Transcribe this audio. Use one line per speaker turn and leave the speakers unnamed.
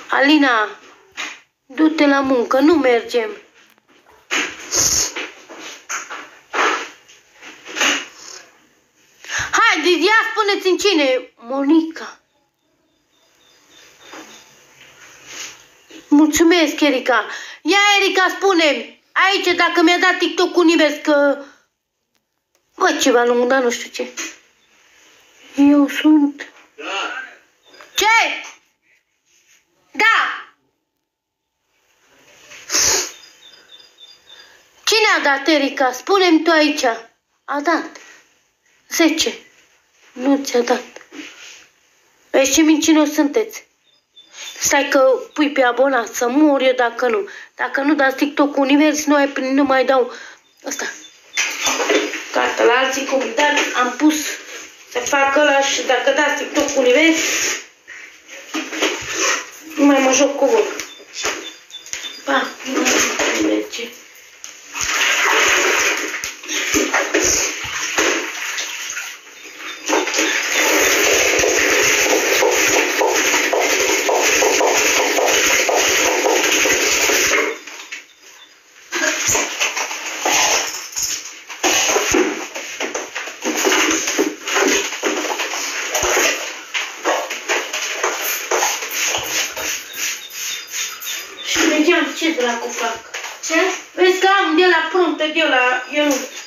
Alina, du-te la muncă, nu mergem. Haide, ia spuneți-mi cine? Monica. Mulțumesc, Erica. Ia, Erica, spune-mi aici dacă mi-a dat TikTok Univers că... Bă, ceva lung, dar nu știu ce. Eu sunt...
Da.
Ce? Da. Cine a dat, Erica? Spune-mi tu aici. A dat. 10. Nu ți-a dat. Vezi ce mincinos sunteți. Stai că pui pe abonat să mor eu dacă nu. Dacă nu dați TikTok Univers, nu mai dau ăsta. Gata, la alții cum dat, am pus să fac ăla și dacă dați TikTok Univers, nu mai mă joc cu voi. Pa, nu mai merge. Ce dracu fac? Ce? Vezi că am de la pruntă, de la... Eu nu...